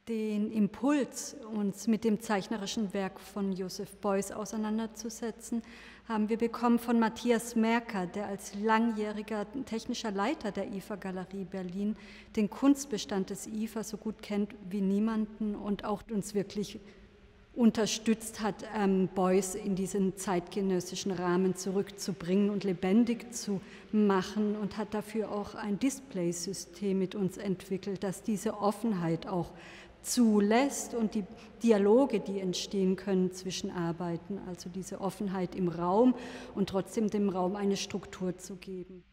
Den Impuls, uns mit dem zeichnerischen Werk von Joseph Beuys auseinanderzusetzen, haben wir bekommen von Matthias Merker, der als langjähriger technischer Leiter der IFA-Galerie Berlin den Kunstbestand des IFA so gut kennt wie niemanden und auch uns wirklich unterstützt hat, Beuys in diesen zeitgenössischen Rahmen zurückzubringen und lebendig zu machen und hat dafür auch ein Displaysystem mit uns entwickelt, das diese Offenheit auch zulässt und die Dialoge, die entstehen können zwischen Arbeiten, also diese Offenheit im Raum und trotzdem dem Raum eine Struktur zu geben.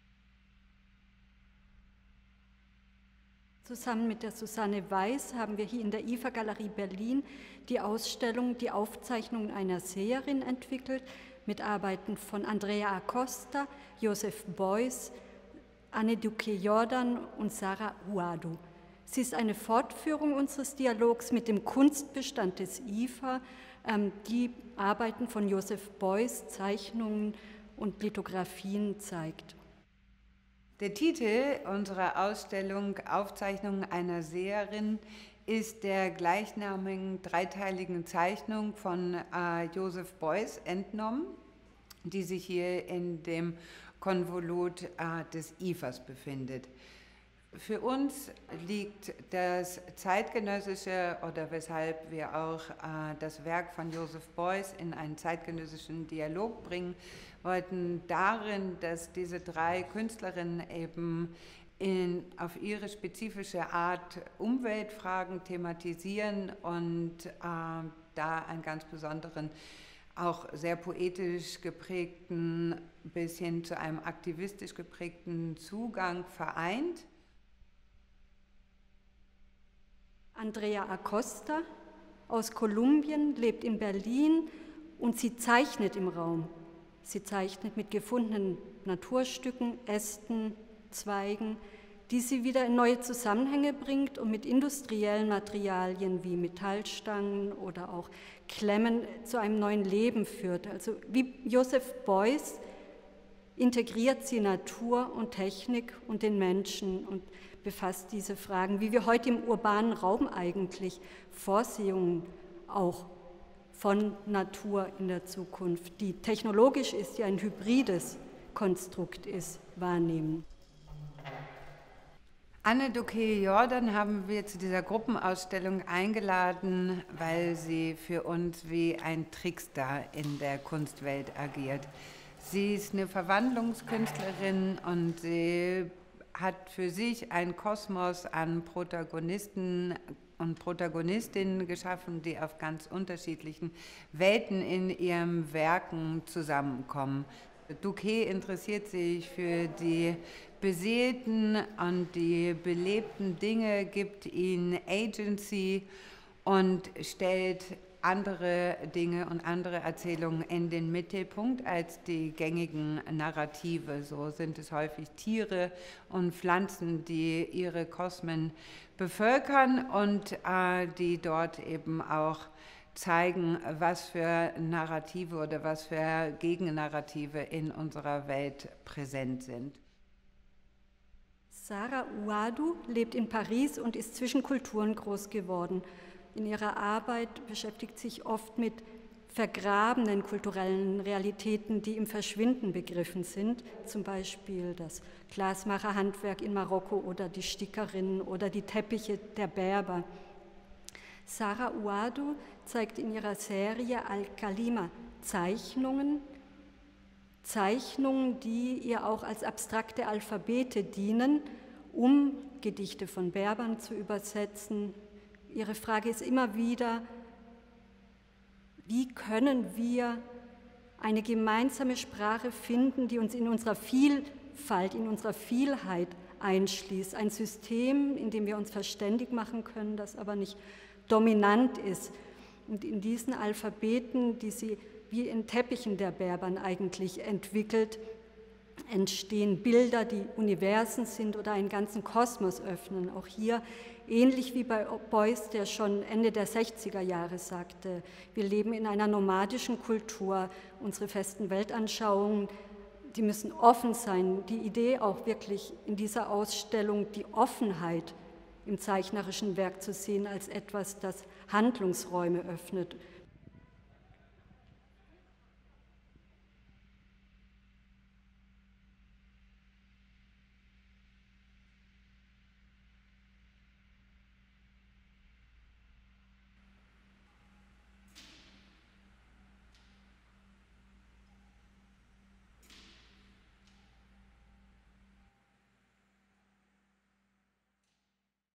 Zusammen mit der Susanne Weiß haben wir hier in der IFA-Galerie Berlin die Ausstellung Die Aufzeichnungen einer Seherin entwickelt, mit Arbeiten von Andrea Acosta, Joseph Beuys, Anne Duque-Jordan und Sarah Uadu. Sie ist eine Fortführung unseres Dialogs mit dem Kunstbestand des IFA, die Arbeiten von Joseph Beuys, Zeichnungen und Lithografien zeigt. Der Titel unserer Ausstellung Aufzeichnungen einer Seherin ist der gleichnamigen dreiteiligen Zeichnung von Joseph Beuys entnommen, die sich hier in dem Konvolut des IFAs befindet. Für uns liegt das zeitgenössische, oder weshalb wir auch das Werk von Joseph Beuys in einen zeitgenössischen Dialog bringen wollten, darin, dass diese drei Künstlerinnen eben auf ihre spezifische Art Umweltfragen thematisieren und da einen ganz besonderen, auch sehr poetisch geprägten, bis hin zu einem aktivistisch geprägten Zugang vereint. Andrea Acosta aus Kolumbien lebt in Berlin und sie zeichnet im Raum. Sie zeichnet mit gefundenen Naturstücken, Ästen, Zweigen, die sie wieder in neue Zusammenhänge bringt und mit industriellen Materialien wie Metallstangen oder auch Klemmen zu einem neuen Leben führt. Also wie Joseph Beuys integriert sie Natur und Technik und den Menschen und befasst diese Fragen, wie wir heute im urbanen Raum eigentlich Vorsehungen auch von Natur in der Zukunft, die technologisch ist, ja ein hybrides Konstrukt ist, wahrnehmen. Anne Duque-Jordan haben wir zu dieser Gruppenausstellung eingeladen, weil sie für uns wie ein Trickster in der Kunstwelt agiert. Sie ist eine Verwandlungskünstlerin und sie hat für sich einen Kosmos an Protagonisten und Protagonistinnen geschaffen, die auf ganz unterschiedlichen Welten in ihren Werken zusammenkommen. Duque interessiert sich für die beseelten und die belebten Dinge, gibt ihnen Agency und stellt andere Dinge und andere Erzählungen in den Mittelpunkt als die gängigen Narrative. So sind es häufig Tiere und Pflanzen, die ihre Kosmen bevölkern und die dort eben auch zeigen, was für Narrative oder was für Gegennarrative in unserer Welt präsent sind. Sarah Uadu lebt in Paris und ist zwischen Kulturen groß geworden. In ihrer Arbeit beschäftigt sich oft mit vergrabenen kulturellen Realitäten, die im Verschwinden begriffen sind, zum Beispiel das Glasmacherhandwerk in Marokko oder die Stickerinnen oder die Teppiche der Berber. Sarah Uadu zeigt in ihrer Serie Al-Kalima Zeichnungen, die ihr auch als abstrakte Alphabete dienen, um Gedichte von Berbern zu übersetzen. Ihre Frage ist immer wieder, wie können wir eine gemeinsame Sprache finden, die uns in unserer Vielfalt, in unserer Vielheit einschließt. Ein System, in dem wir uns verständig machen können, das aber nicht dominant ist. Und in diesen Alphabeten, die sie wie in Teppichen der Berbern eigentlich entwickelt, entstehen Bilder, die Universen sind oder einen ganzen Kosmos öffnen. Auch hier, ähnlich wie bei Beuys, der schon Ende der 60er Jahre sagte, wir leben in einer nomadischen Kultur, unsere festen Weltanschauungen, die müssen offen sein. Die Idee auch wirklich in dieser Ausstellung, die Offenheit im zeichnerischen Werk zu sehen als etwas, das Handlungsräume öffnet